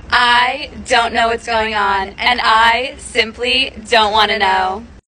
I don't know what's going on, and I simply don't want to know.